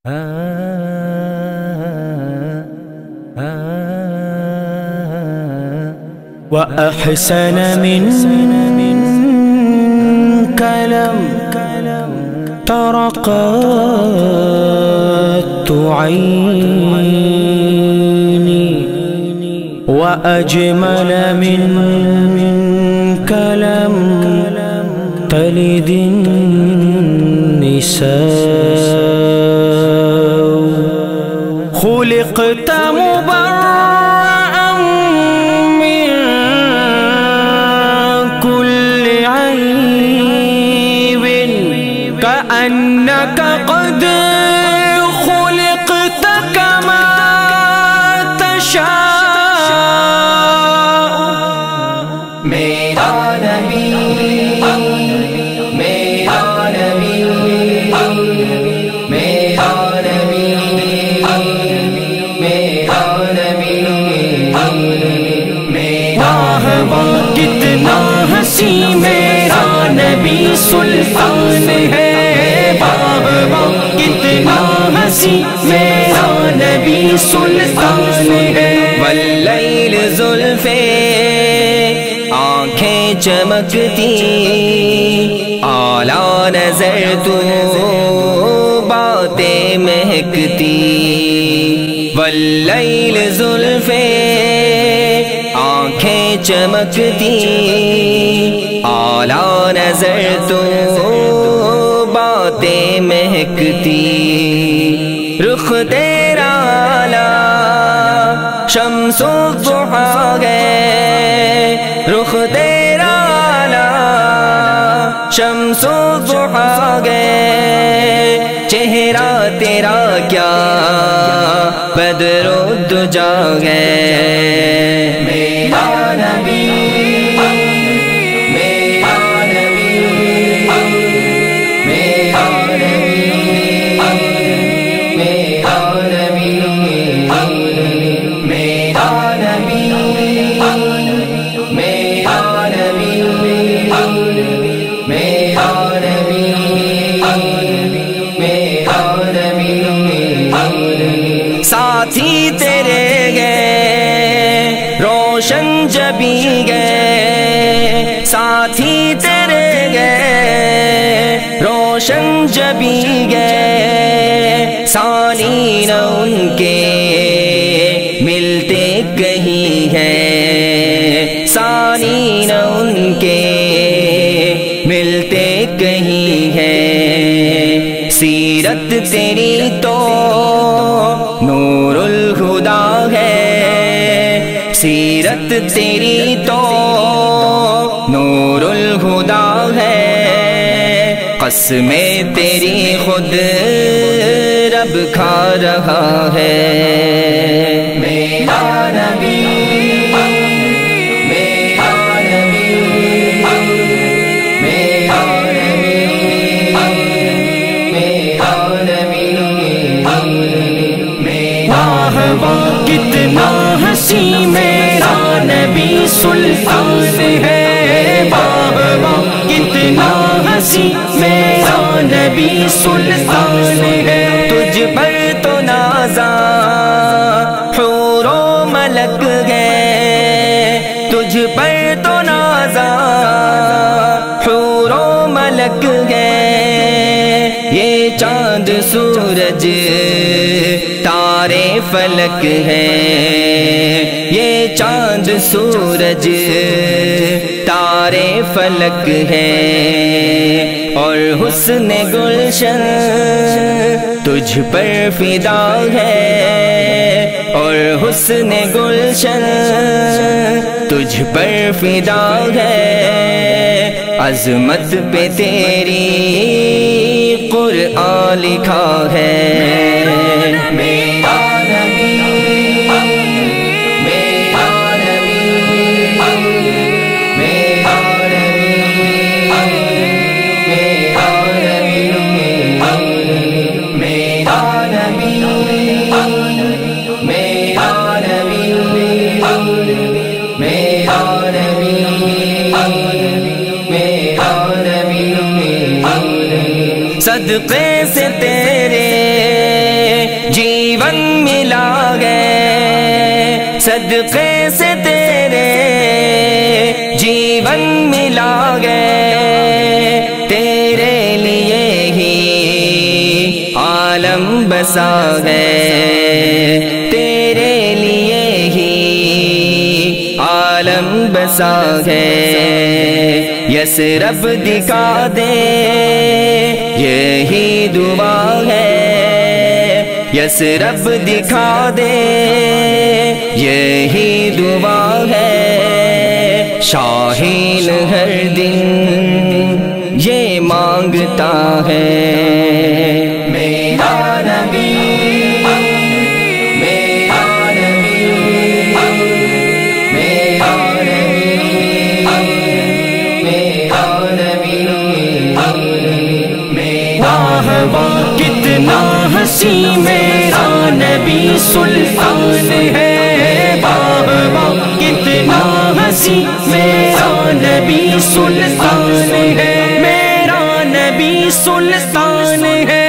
وأحسن منك لم ترقت عيني وأجمل منك لم تلد النساء خلقت مبرأ من كل عيب كأنك قد خلقت كما تشاء میرا نبی میرا نبی میرا نبی میرا نبی واہ واہ کتنا ہنسی میرا نبی سلطان ہے واہ واہ کتنا ہنسی میرا نبی سلطان ہے واللیل زلفے آنکھیں چمکتی اعلیٰ نظر تو باتیں مہکتی واللیل زلفے آنکھیں چمکتی اعلیٰ نظر تو باتیں مہکتی رخ تیرا شمس الضحیٰ ہے رخ تیرا شمس الضحیٰ ہے چہرہ تیرا کیا بدر الدجا ہے میرا نبی میرا نبی میرا نبی میرا نبی میرا نبی میرا نبی میرا نبی میرا نبی ساتھی تیرے گئے روشن جبی گئے ساتھی تیرے گئے روشن جبی گئے ثانی نہ ان کے ملتے کہیں ہیں ثانی نہ ان کے ملتے کہیں ہیں سیرت تیری تو نور الہدا ہے سیرت تیری تو نور الہدا ہے قسمیں تیری خود رب کھا رہا ہے میرا نبی میرا نبی میرا نبی میرا نبی واہ واہ کتنا ہنسی میرا نبی سلطان ہے واہ واہ کتنا ہنسی میرا نبی سلطان ہے تجھ پر تو نازاں حور و ملک گئے تجھ پر تو نازاں حور و ملک گئے یہ چاند سورج تارے فلک ہیں یہ چاند سورج تارے فلک ہیں اور حسن گلشن تجھ پر فدا ہے اور حسن گلشن تجھ پر فدا ہے عظمت پہ تیری قرآن لکھا ہے میرا نبی میرا نبی میرا نبی میرا نبی میرا نبی میرا نبی میرا نبی میرا نبی صدقے سے تیرے من ملا گئے، تیرے لیے ہی عالم بسا گئے، تیرے لیے ہی عالم بسا گئے، یثرب دکھا دے یہی دعا ہے، یثرب دکھا دے یہی دعا ہے، شاہین ہر دن یہ مانگتا ہے، میرا نبی میرا نبی میرا نبی میرا واہ کتنا حسین میرا نبی سلطان ہے، واہ واہ کتنا حسین میرا نبی سلطان ہے، میرا نبی سلطان ہے،